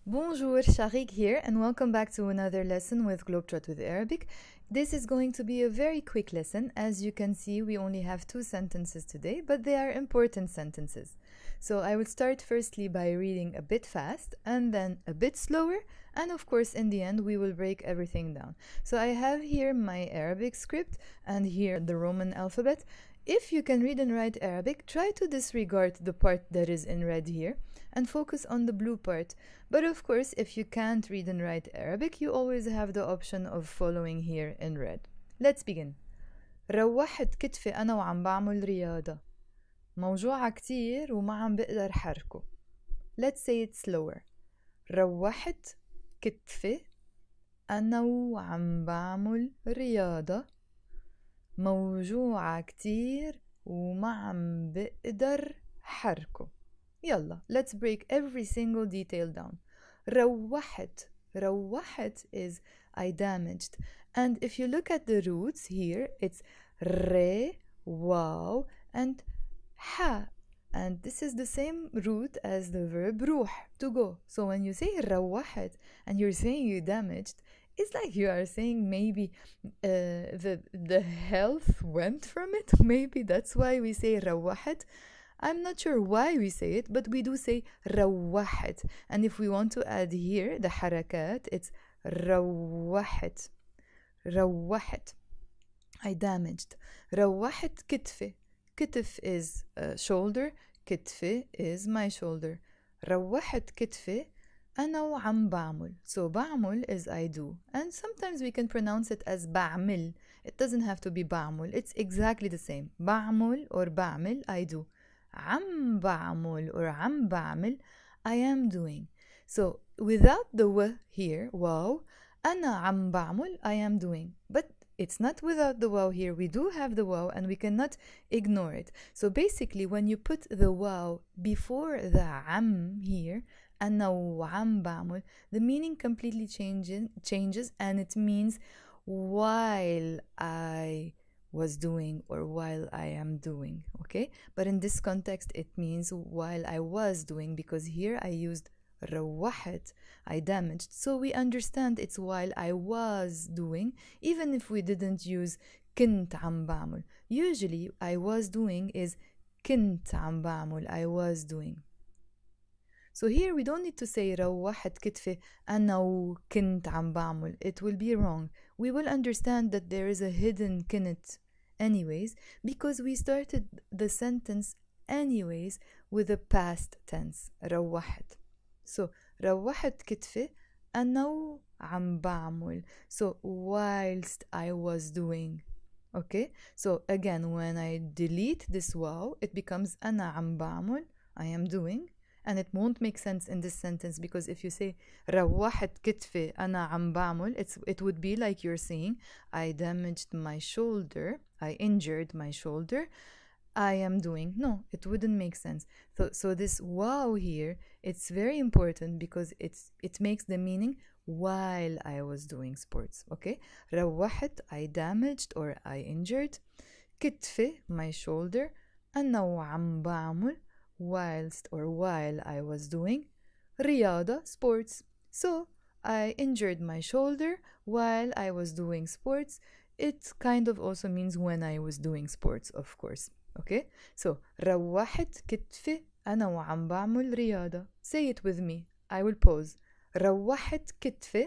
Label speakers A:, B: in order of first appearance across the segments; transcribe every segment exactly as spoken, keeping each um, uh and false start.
A: Bonjour, Sharik here, and welcome back to another lesson with Globetrot with Arabic. This is going to be a very quick lesson. As you can see, we only have two sentences today, but they are important sentences. So I will start firstly by reading a bit fast and then a bit slower, and of course in the end we will break everything down. So I have here my Arabic script and here the Roman alphabet. If you can read and write Arabic, try to disregard the part that is in red here and focus on the blue part. But of course, if you can't read and write Arabic, you always have the option of following here in red. Let's begin. روحت كتفي أنا وعم بعمل رياضة. موجوعة كتير وما عم بقدر حركه. Let's say it slower. روحت كتفي أنا وعم بعمل رياضة. موجوعة كتير وما عم بقدر حركه. يلا, let's break every single detail down. روحت. روحت is I damaged. And if you look at the roots here, it's re, wow, and ha. And this is the same root as the verb روح, to go. So when you say روحت and you're saying you damaged, it's like you are saying maybe uh, the, the health went from it. Maybe that's why we say روحت. I'm not sure why we say it, but we do say روحت. And if we want to add here the حركات, it's روحت. روحت. I damaged. روحت كتفي. كتف is uh, shoulder. كتفي is my shoulder. روحت كتفي أنا وعم بعمل. So بعمل is I do. And sometimes we can pronounce it as بعمل. It doesn't have to be بعمل. It's exactly the same. بعمل or بعمل, I do. عم بعمل or عم بعمل, I am doing. So without the w here, wow, أنا عم بعمل, I am doing. But it's not without the wow here. We do have the wow and we cannot ignore it. So basically when you put the wow before the عم here, أنا وعم بعمل, the meaning completely changes, changes and it means while I was doing or while I am doing, okay? But in this context, it means while I was doing, because here I used روحت, I damaged. So we understand it's while I was doing, even if we didn't use كنت عم بعمل. Usually, I was doing is كنت عم بعمل, I was doing. So here we don't need to say روحت كتفي أنا وكنت عم بعمل. It will be wrong. We will understand that there is a hidden كنت anyways because we started the sentence anyways with a past tense. روحت. So روحت كتفي أنا وعم بعمل. So whilst I was doing. Okay? So again, when I delete this wow, it becomes أنا عم بعمل, I am doing. And it won't make sense in this sentence because if you say روحت كتفي أنا عم بعمل, it's, it would be like you're saying I damaged my shoulder, I injured my shoulder, I am doing. No, it wouldn't make sense. So, so this wow here, it's very important because it's, it makes the meaning while I was doing sports. Okay? روحت, I damaged or I injured. كتفي, my shoulder. أنا وعم بعمل, whilst or while I was doing رياضة, sports. So I injured my shoulder while I was doing sports. It kind of also means when I was doing sports, of course. Okay? So روحت كتفي أنا وعم بعمل رياضة. Say it with me. I will pause. روحت كتفي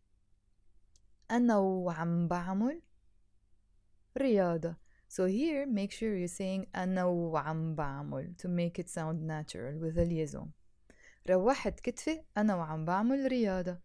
A: أنا وعم بعمل رياضة. So here, make sure you're saying أنا وعم بعمل to make it sound natural with a liaison. روحت كتفي أنا وعم بعمل رياضة.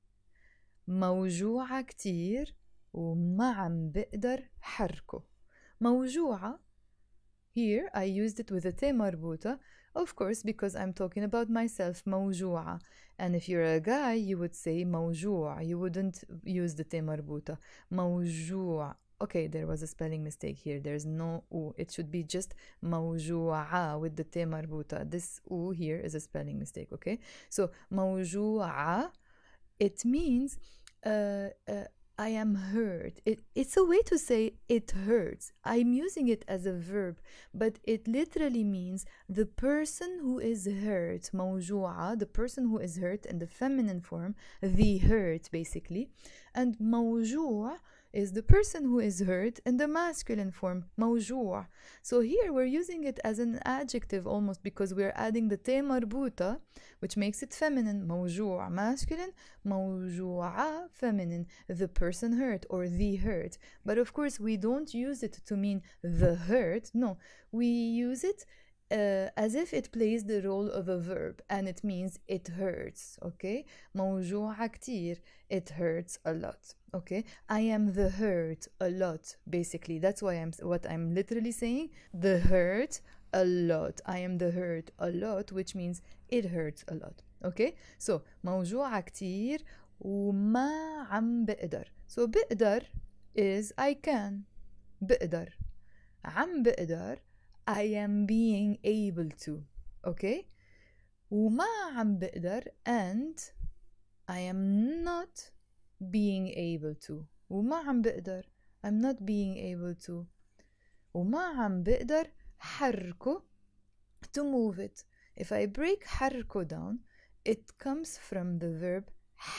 A: موجوعة كتير وما عم بقدر حركه. موجوعة. Here, I used it with a ت مربوطة, of course, because I'm talking about myself, موجوعة. And if you're a guy, you would say موجوع. You wouldn't use the ت مربوطة. موجوع. Okay, there was a spelling mistake here. There's no U. It should be just موجوعة with the ت مربوطة. This U here is a spelling mistake, okay? So موجوعة, it means uh, uh, I am hurt. It, it's a way to say it hurts. I'm using it as a verb, but it literally means the person who is hurt. موجوعة, the person who is hurt in the feminine form, the hurt basically. And موجوع is the person who is hurt in the masculine form, موجوع. So here we're using it as an adjective almost because we're adding the te marbuta, which makes it feminine. موجوع masculine, موجوعة feminine, the person hurt or the hurt. But of course we don't use it to mean the hurt. No, we use it Uh, as if it plays the role of a verb and it means it hurts. Okay, موجوعة كتير, it hurts a lot. Okay, I am the hurt a lot. Basically, that's why I'm what I'm literally saying. The hurt a lot. I am the hurt a lot, which means it hurts a lot. Okay, so موجوعة كتير وما عم بقدر. So بقدر is I can. بقدر. عم بقدر I am being able to. Okay? وما عم بقدر and I am not being able to. وما عم بقدر I'm not being able to. وما عم بقدر حركه, to move it. If I break حركه down, it comes from the verb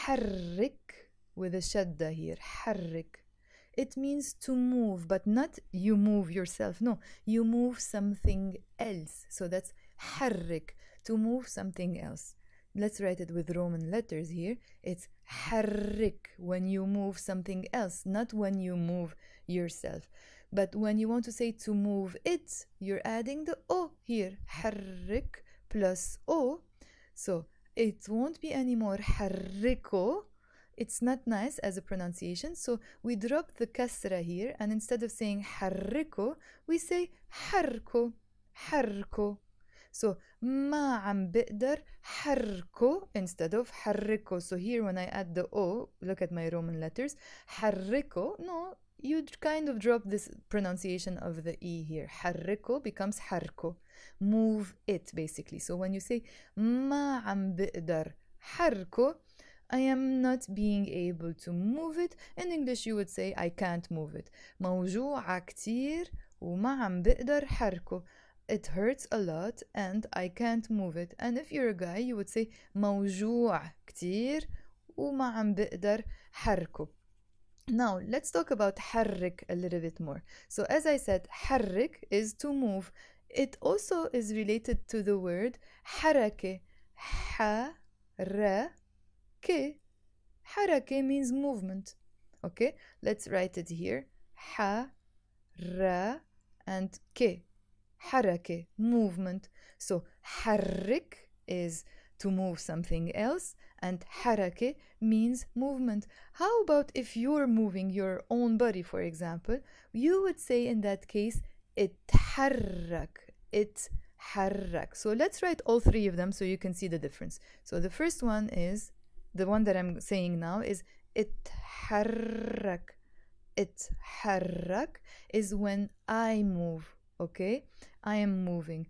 A: حرك with a shadda here. حرك. It means to move, but not you move yourself. No, you move something else. So that's حرك, to move something else. Let's write it with Roman letters here. It's حرك, when you move something else, not when you move yourself. But when you want to say to move it, you're adding the O here. حرك plus O. So it won't be anymore حركه. It's not nice as a pronunciation, so we drop the kasra here, and instead of saying حركه, we say حركه, حركه. So ما عم بقدر حركه instead of حركه. So here when I add the O, look at my Roman letters, حركه, no, you kind of drop this pronunciation of the E here. حركه becomes حركه. Move it basically. So when you say ما عم بقدر حركه, I am not being able to move it. In English you would say I can't move it. موجوعة كتير وما عم بقدر حركه. It hurts a lot and I can't move it. And if you're a guy you would say موجوع كتير وما عم بقدر حركه. Now let's talk about حرك a little bit more. So as I said, حرك is to move. It also is related to the word حركة. حركة. حركة means movement. Okay, let's write it here. حركة and ك. حركة, movement. So حرك is to move something else, and حركة means movement. How about if you're moving your own body, for example? You would say in that case اتحرك. اتحرك. So let's write all three of them so you can see the difference. So the first one is, the one that I'm saying now is اتحرك. اتحرك is when I move. Okay, I am moving.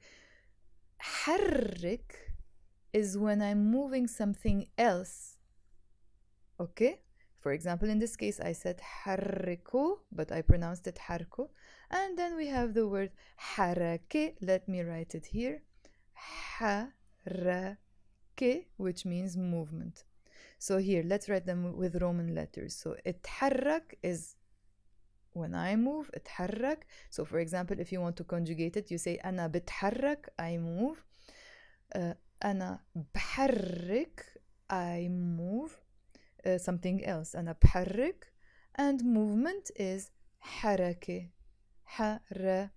A: حرك is when I'm moving something else. Okay, for example, in this case I said حركوا, but I pronounced it حركوا. And then we have the word حركة. Let me write it here. حركة, which means movement. So here, let's write them with Roman letters. So اتحرك is when I move, اتحرك. So for example, if you want to conjugate it, you say أنا بتحرك, I move. Uh, أنا بحرك, I move. Uh, something else, أنا بحرك. And movement is حركة. حركة.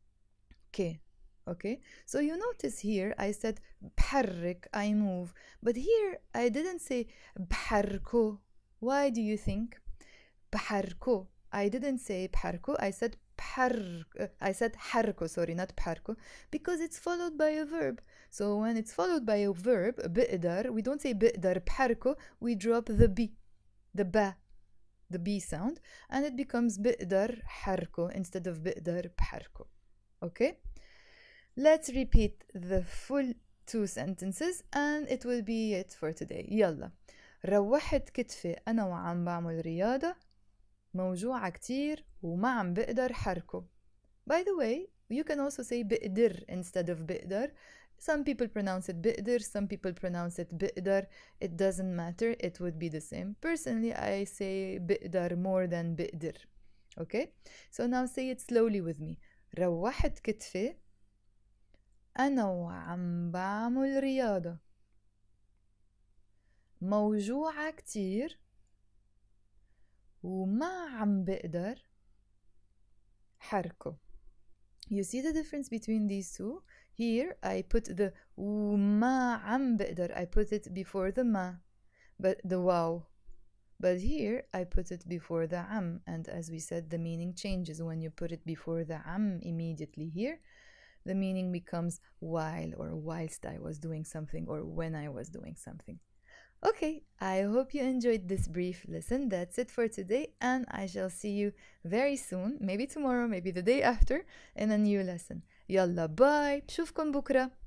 A: Okay, so you notice here I said بحرك, I move, but here I didn't say بحركه. Why do you think? بحركه. I didn't say بحركه, I said بحرك. I said حركه, sorry, not بحركه, because it's followed by a verb. So when it's followed by a verb, بقدر, we don't say بقدر بحركه, we drop the B, the ba, the B sound, and it becomes بقدر حركه instead of بقدر بحركه. Okay? Let's repeat the full two sentences and it will be it for today. يلا. روحت كتفي أنا وعم بعمل رياضة. موجوعة كتير وما عم بقدر حركه. By the way, you can also say بقدر instead of بقدر. Some people pronounce it بقدر, some people pronounce it بقدر. It doesn't matter, it would be the same. Personally, I say بقدر more than بقدر. Okay? So now say it slowly with me. روحت كتفي أنا وعم بعمل رياضة. موجوعة كتير وما عم بقدر حركه. You see the difference between these two? Here I put the وما عم بقدر, I put it before the ما, but the wow. But here I put it before the am, and as we said, the meaning changes when you put it before the am immediately. Here the meaning becomes while, or whilst I was doing something, or when I was doing something. Okay, I hope you enjoyed this brief lesson. That's it for today, and I shall see you very soon, maybe tomorrow, maybe the day after, in a new lesson. Yalla, bye! بشوفكم بكرة.